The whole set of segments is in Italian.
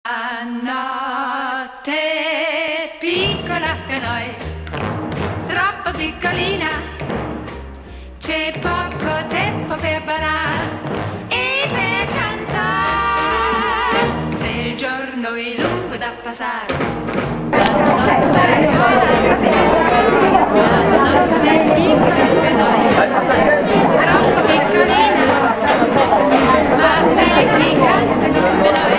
La notte piccola per noi, troppo piccolina, c'è poco tempo per ballare e per cantare. Se il giorno è lungo da passare, la notte è piccola per noi, troppo piccolina, ma per chi canta come noi.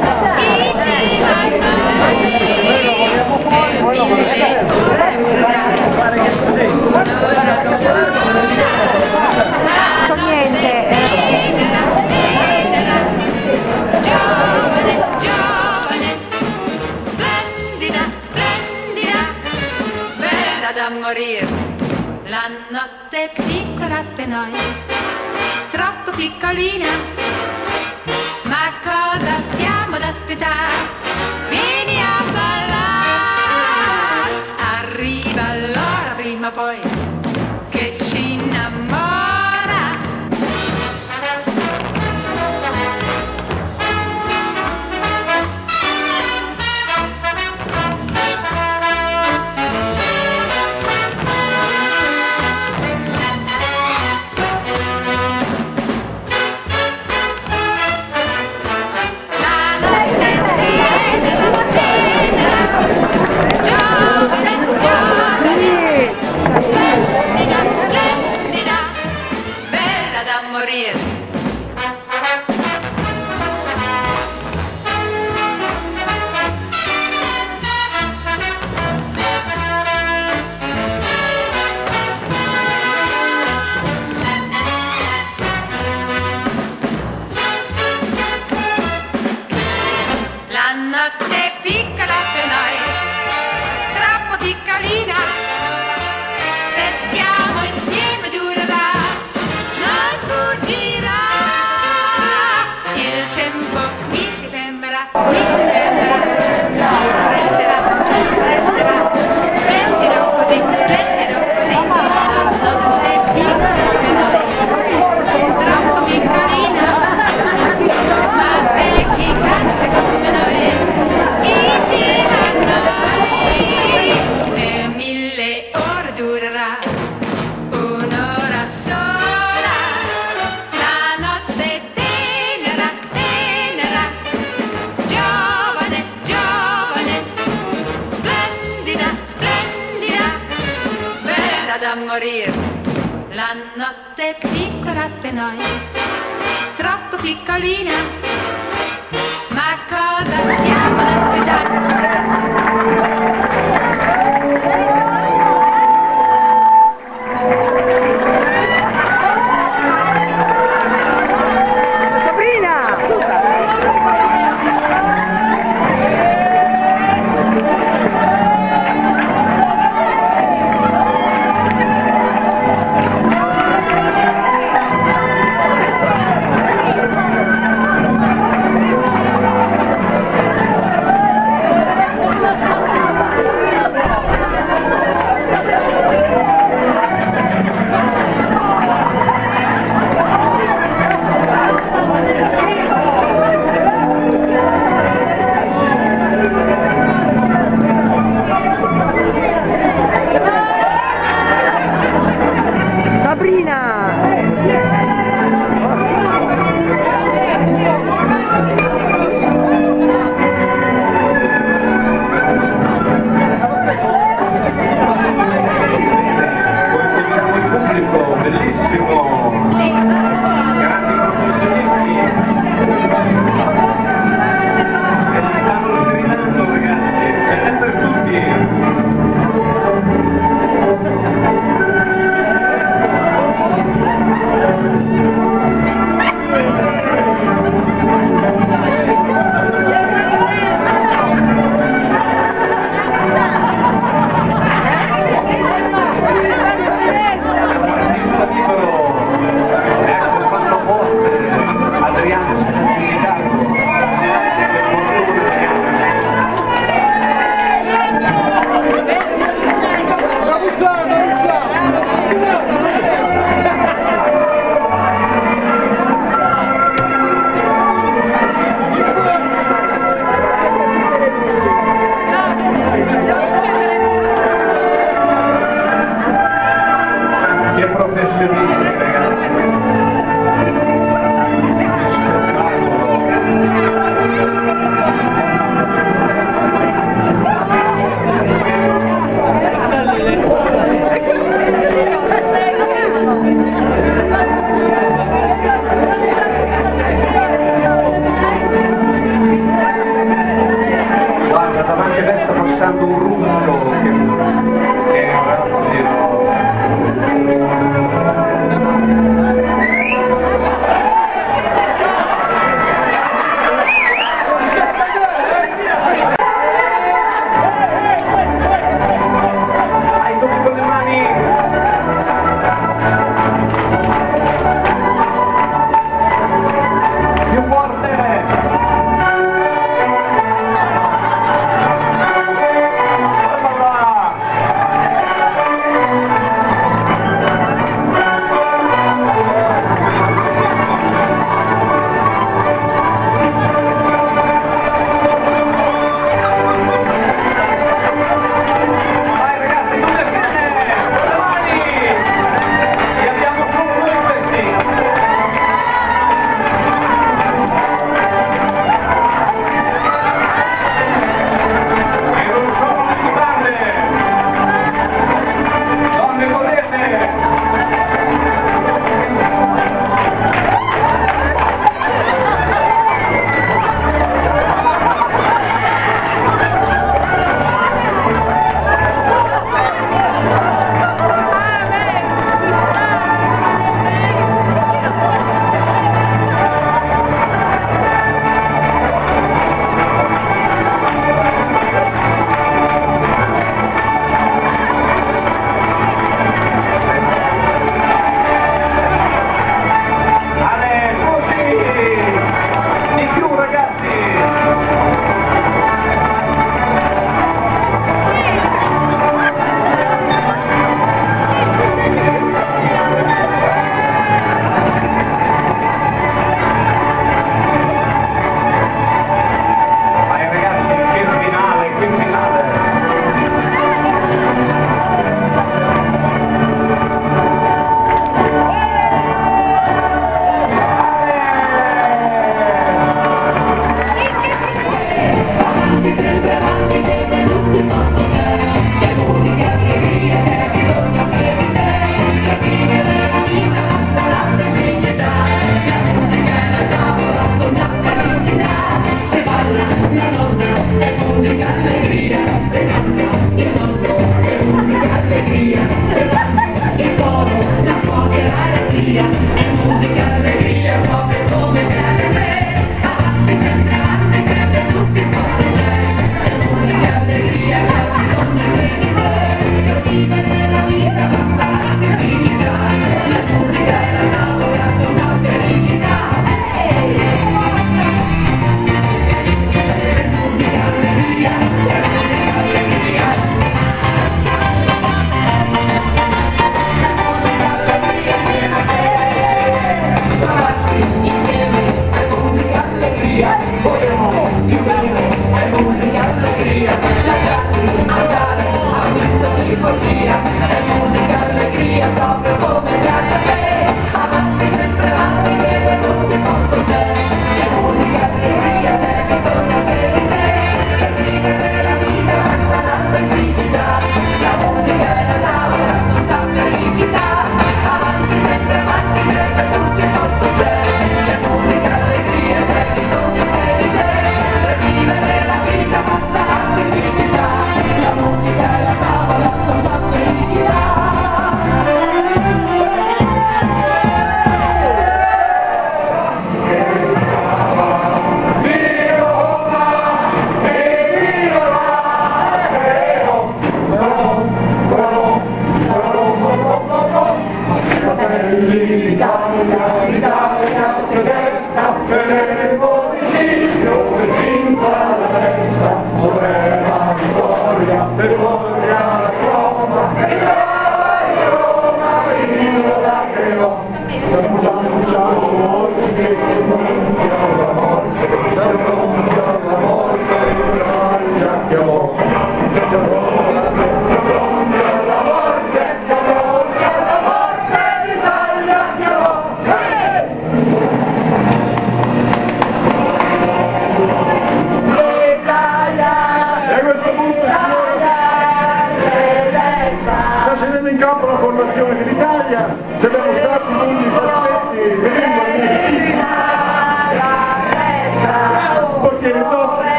Da morire, la notte è piccola per noi, troppo piccolina, ma cosa stiamo ad aspettare? Vieni a ballare, arriva l'ora prima o poi che ci innamora. Da morire. La notte è piccola per noi, troppo piccolina, se stiamo insieme durerà. Qui si fermerà, tutto resterà, splendido così, la notte è piccola per noi, troppo piccolina, ma per chi canta come noi, insieme a noi, per 1000 ore durerà, un'ora sola, la notte è tenera, da morire. La notte è piccola per noi, troppo piccolina, ma cosa stiamo ad aspettare?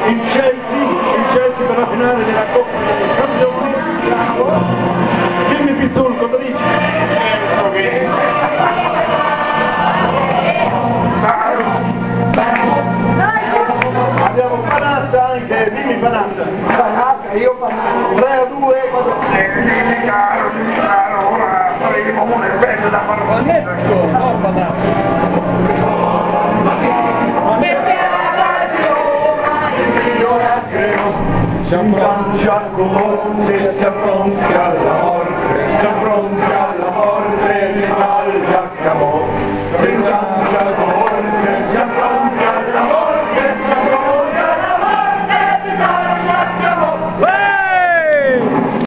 il Chelsea per la finale della Coppa dei Campioni. Dimmi Pizzul, cosa dici? Abbiamo Panatta anche, dimmi Panatta. Panatta, io Panatta. 3-2. Dimmi caro, ora faremo un effetto da partita. No, Panatta. Si abbraccia con e si affronta all'ora.